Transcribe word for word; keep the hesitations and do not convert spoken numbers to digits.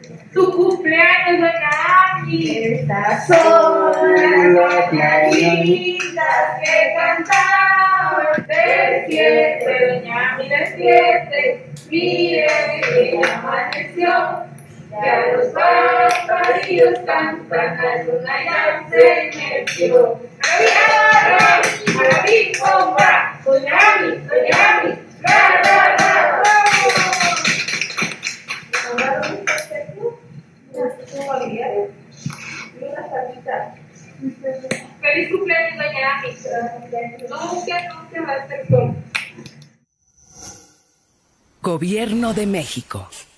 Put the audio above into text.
Tu cumpleaños, doña Ami. Estas son las claritas que cantaban. Despierte, doña Ami, despierte. Mire que ya amaneció. Ya los pajarillos cantan, la luna ya se metió. ¡Maravilla! ¡Maravilla! ¡Bomba! ¡Doña Ami! ¡Doña Ami! ¡Ra, ra, ra! ¡Feliz cumpleaños, doña Ami! Nunca, nunca va a ser todo. Gobierno de México.